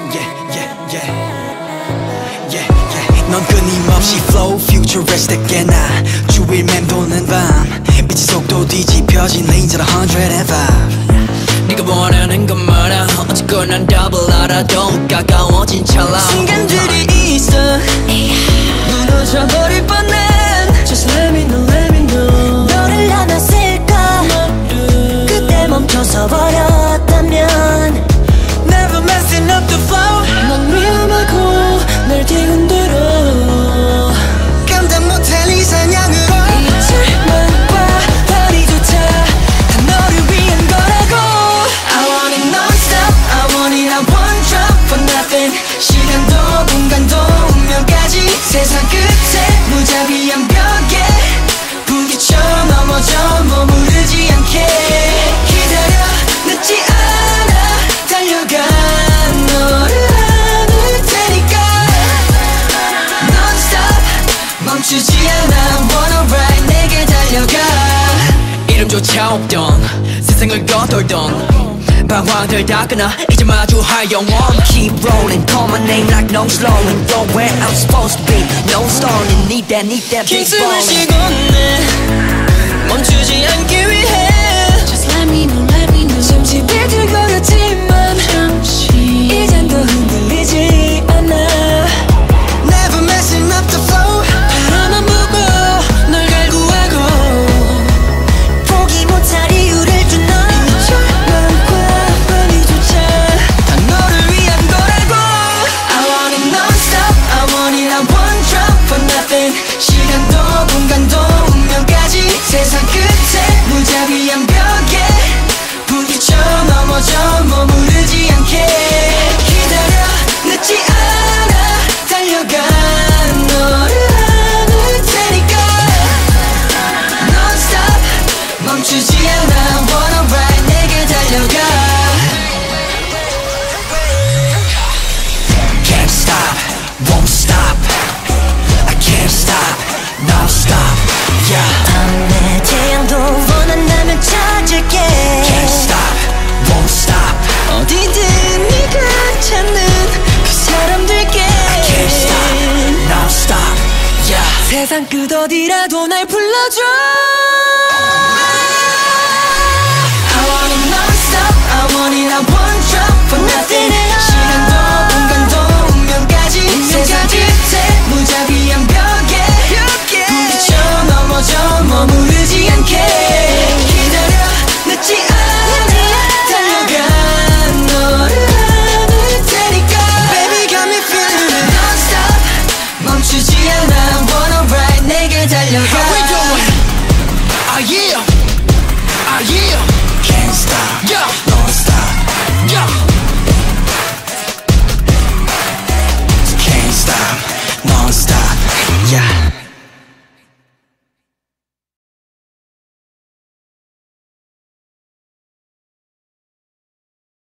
넌 끊임없이 flow futuristic 깨나 주위를 맴도는 밤 빛의 속도 뒤집혀진 레인저로 105 네가 원하는 건 말야 어쨌건 난 답을 알아 더욱 가까워진 찰나 순간들이 있어 무너져버릴 뻔한 Just let me know, let me know 너를 안았을까 그때 멈춰서 버렸다면 Never messing up the flow 넌 위험하고 날 뒤흔들어 감당 못할 이상향으로 이틀만 봐 다리조차 다 너를 위한 거라고 I want it non-stop I want it I won't drop for nothing 시간도 공간도 운명까지 세상 끝에 무자비한 벽에 부딪혀 넘어져 머무르지 않게 기다려 늦지 않아 달려가 너를 안을 테니까 Non-stop 멈추지 않아 Wanna ride 내게 달려가 이름조차 없던 세상을 걷돌던 방황들 다 끊어 이제 마주할 영원 Keep rolling, call my name like no slowing Go where I'm supposed to be, no stalling Need that big 숨을 ballin' 쉬고 내 멈추지 않기 위해 Just let me know 잠시 비틀거렸지만 잠시 이젠 더 흔들리지 않아 Never messing up the flow 바라만 보고 널 갈구하고 포기 못할 이유를 준 너 이철만과 빨리조차 다 너를 위한 거라고 I want it non-stop I want it I won't drop for nothing 시간도 공간도 운명까지 세상 끝에 무자비한 벽에 부딪혀 넘어져 머무르지 않게 기다려 늦지 않아 달려가 너를 안을 테니까 Non-stop 멈추지 않아 Wanna ride 내게 달려가 Can't stop, won't stop I can't stop, now stop Yeah 밤의 태양도 원한다면 찾을게 Can't stop, won't stop 어디든 네가 찾는 그 사람들께 Can't stop, now stop Yeah 세상 끝 어디라도 날 불러줘 I want it non-stop I want it I won't drop for nothing 시간도 공간도 운명까지 세상 끝에 무자비한 벽에 부딪혀 넘어져 머무르지 않게 기다려 늦지 않아 달려가 너를 안을 테니까 Baby got me feeling it non-stop 멈추지 않아 Wanna ride 내게 달려가